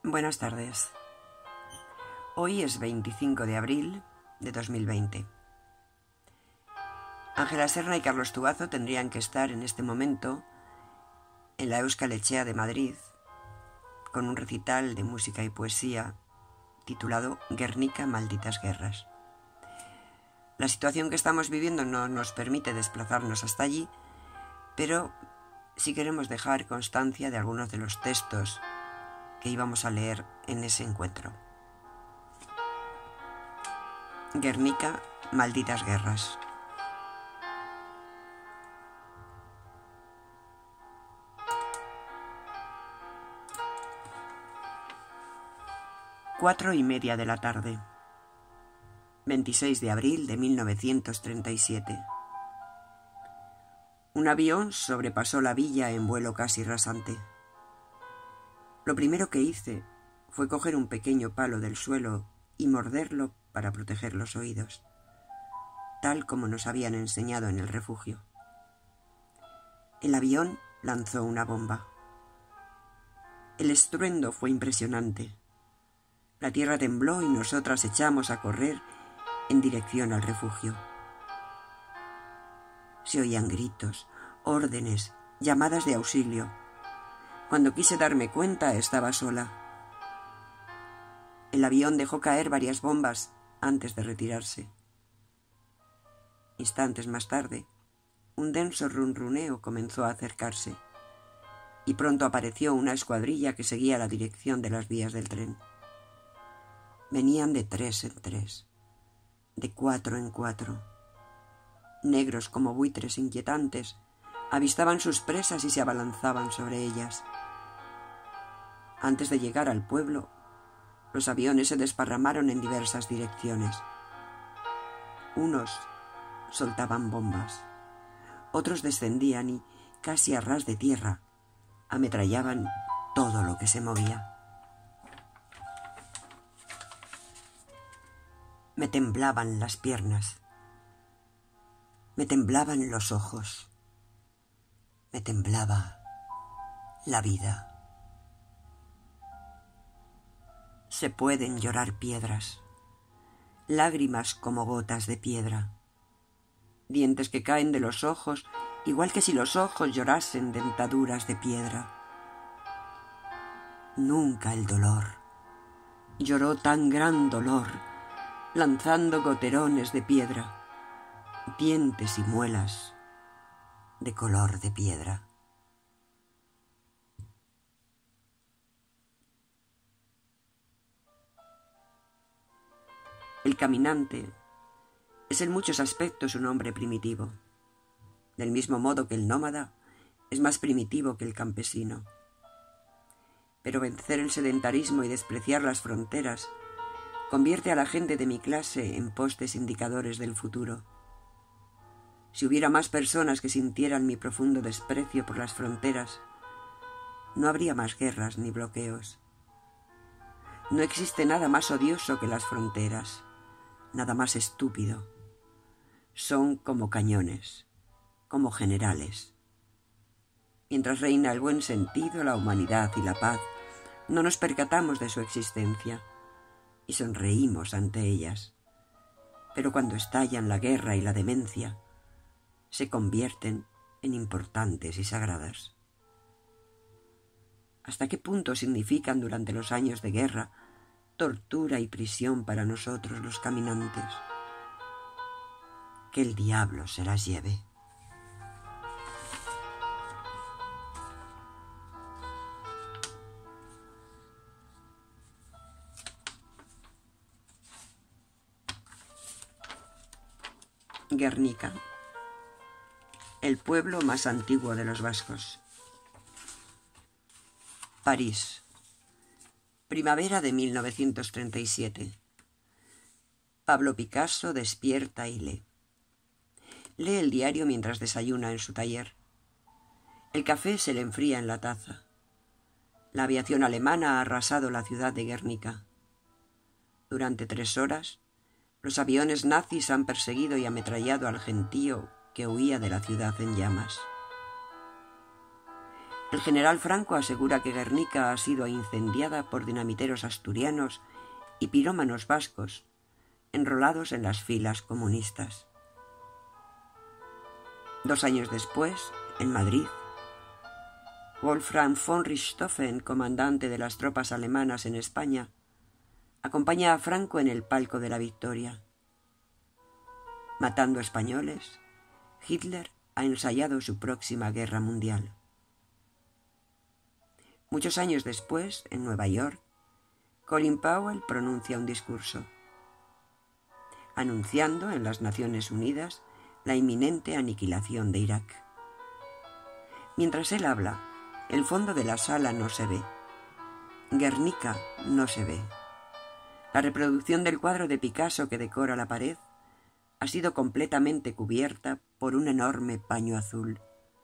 Buenas tardes. Hoy es 25 de abril de 2020. Ángela Serna y Carlos Tubazo tendrían que estar en este momento en la Euskal Etxea de Madrid con un recital de música y poesía titulado Guernica, malditas guerras. La situación que estamos viviendo no nos permite desplazarnos hasta allí, pero sí queremos dejar constancia de algunos de los textos que íbamos a leer en ese encuentro. Guernica, malditas guerras. Cuatro y media de la tarde, 26 de abril de 1937. Un avión sobrepasó la villa en vuelo casi rasante. Lo primero que hice fue coger un pequeño palo del suelo y morderlo para proteger los oídos, tal como nos habían enseñado en el refugio. El avión lanzó una bomba. El estruendo fue impresionante. La tierra tembló y nosotras echamos a correr en dirección al refugio. Se oían gritos, órdenes, llamadas de auxilio. Cuando quise darme cuenta, estaba sola. El avión dejó caer varias bombas antes de retirarse. Instantes más tarde, un denso runruneo comenzó a acercarse y pronto apareció una escuadrilla que seguía la dirección de las vías del tren. Venían de 3 en 3, de 4 en 4. Negros como buitres inquietantes, avistaban sus presas y se abalanzaban sobre ellas. Antes de llegar al pueblo, los aviones se desparramaron en diversas direcciones. Unos soltaban bombas, otros descendían y, casi a ras de tierra, ametrallaban todo lo que se movía. Me temblaban las piernas, me temblaban los ojos, me temblaba la vida. Se pueden llorar piedras, lágrimas como gotas de piedra, dientes que caen de los ojos, igual que si los ojos llorasen dentaduras de piedra. Nunca el dolor lloró tan gran dolor, lanzando goterones de piedra, dientes y muelas de color de piedra. El caminante es en muchos aspectos un hombre primitivo, del mismo modo que el nómada es más primitivo que el campesino. Pero vencer el sedentarismo y despreciar las fronteras convierte a la gente de mi clase en postes indicadores del futuro. Si hubiera más personas que sintieran mi profundo desprecio por las fronteras, no habría más guerras ni bloqueos. No existe nada más odioso que las fronteras, nada más estúpido. Son como cañones, como generales. Mientras reina el buen sentido, la humanidad y la paz, no nos percatamos de su existencia y sonreímos ante ellas. Pero cuando estallan la guerra y la demencia, se convierten en importantes y sagradas. ¿Hasta qué punto significan durante los años de guerra tortura y prisión para nosotros los caminantes? Que el diablo se las lleve. Guernica, el pueblo más antiguo de los vascos. París, primavera de 1937. Pablo Picasso despierta y lee. Lee el diario mientras desayuna en su taller. El café se le enfría en la taza. La aviación alemana ha arrasado la ciudad de Guernica. Durante 3 horas, los aviones nazis han perseguido y ametrallado al gentío que huía de la ciudad en llamas. El general Franco asegura que Guernica ha sido incendiada por dinamiteros asturianos y pirómanos vascos, enrolados en las filas comunistas. 2 años después, en Madrid, Wolfram von Richthofen, comandante de las tropas alemanas en España, acompaña a Franco en el palco de la victoria. Matando españoles, Hitler ha ensayado su próxima guerra mundial. Muchos años después, en Nueva York, Colin Powell pronuncia un discurso, anunciando en las Naciones Unidas la inminente aniquilación de Irak. Mientras él habla, el fondo de la sala no se ve. Guernica no se ve. La reproducción del cuadro de Picasso que decora la pared ha sido completamente cubierta por un enorme paño azul.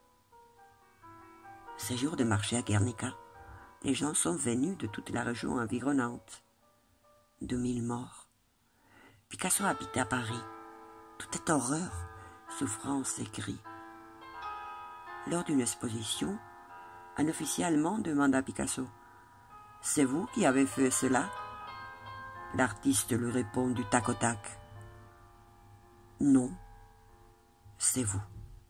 Ce jour de marché à Guernica, les gens sont venus de toute la région environnante. 2000 morts. Picasso habitait à Paris. Tout est horreur, souffrance et cris. Lors d'une exposition, un officier allemand demanda à Picasso « C'est vous qui avez fait cela ?» L'artiste lui répond du tac au tac « Non, c'est vous. »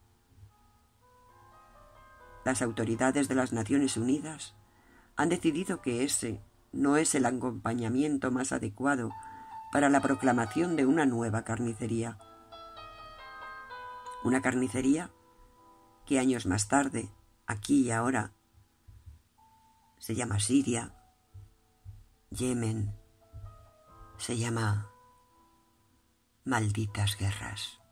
Las autoridades de las Naciones Unidas han decidido que ese no es el acompañamiento más adecuado para la proclamación de una nueva carnicería. Una carnicería que años más tarde, aquí y ahora, se llama Siria, Yemen, se llama Malditas Guerras.